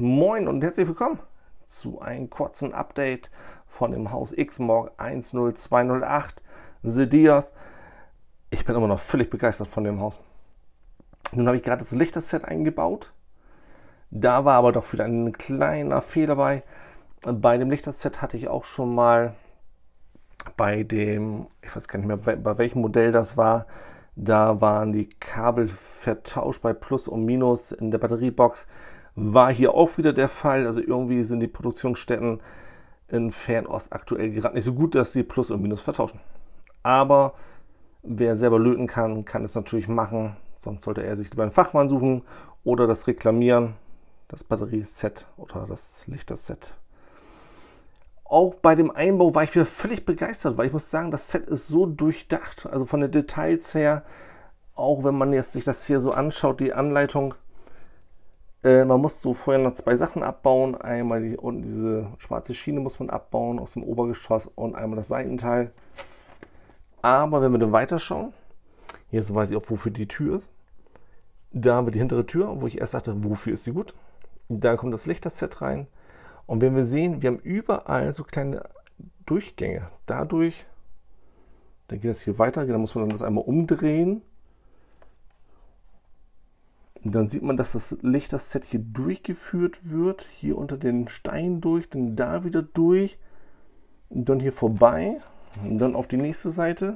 Moin und herzlich willkommen zu einem kurzen Update von dem Haus Xmorg 10208 The Diaz. Ich bin immer noch völlig begeistert von dem Haus. Nun habe ich gerade das Lichterset eingebaut. Da war aber doch wieder ein kleiner Fehler bei. Bei dem Lichterset hatte ich auch schon mal bei dem, ich weiß gar nicht mehr, bei welchem Modell das war, da waren die Kabel vertauscht bei Plus und Minus in der Batteriebox. War hier auch wieder der Fall. Also irgendwie sind die Produktionsstätten in Fernost aktuell gerade nicht so gut, dass sie Plus und Minus vertauschen. Aber wer selber löten kann, kann es natürlich machen. Sonst sollte er sich lieber einen Fachmann suchen oder das reklamieren, das Batterieset oder das Lichterset. Auch bei dem Einbau war ich wieder völlig begeistert, weil ich muss sagen, das Set ist so durchdacht. Also von den Details her, auch wenn man jetzt sich das hier so anschaut, die Anleitung, man muss so vorher noch zwei Sachen abbauen. Einmal unten diese schwarze Schiene muss man abbauen aus dem Obergeschoss und einmal das Seitenteil. Aber wenn wir dann weiterschauen, jetzt weiß ich auch, wofür die Tür ist. Da haben wir die hintere Tür, wo ich erst dachte, wofür ist sie gut. Da kommt das Lichterset rein. Und wenn wir sehen, wir haben überall so kleine Durchgänge. Dadurch, dann geht es hier weiter, dann muss man das einmal umdrehen. Und dann sieht man, dass das Lichterset hier durchgeführt wird, hier unter den Stein durch, dann da wieder durch und dann hier vorbei und dann auf die nächste Seite.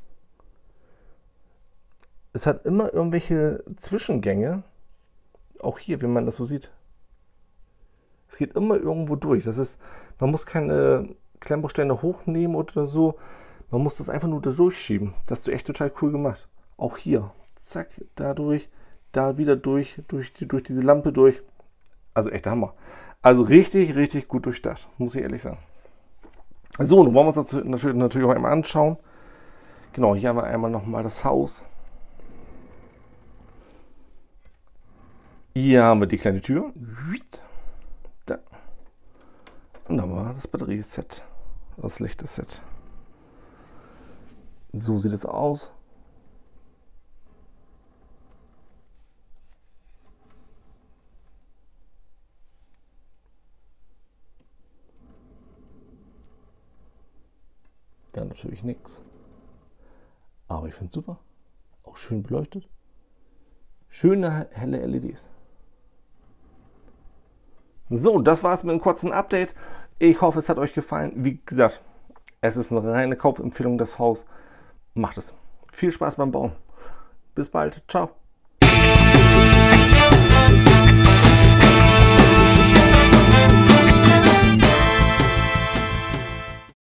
Es hat immer irgendwelche Zwischengänge, auch hier, wie man das so sieht. Es geht immer irgendwo durch. Das ist, man muss keine Klemmbausteine hochnehmen oder so, man muss das einfach nur da durchschieben. Das ist echt total cool gemacht. Auch hier, zack, da durch. Da wieder durch diese Lampe durch. Also echt der Hammer. Also richtig, richtig gut durchdacht, muss ich ehrlich sagen. So, nun wollen wir uns das natürlich auch einmal anschauen. Genau, hier haben wir einmal nochmal das Haus. Hier haben wir die kleine Tür. Da. Und dann haben wir das Batterieset, das Lichterset. So sieht es aus. Dann natürlich nichts. Aber ich finde es super. Auch schön beleuchtet. Schöne helle LEDs. So, das war es mit einem kurzen Update. Ich hoffe, es hat euch gefallen. Wie gesagt, es ist eine reine Kaufempfehlung, das Haus. Macht es. Viel Spaß beim Bauen. Bis bald. Ciao.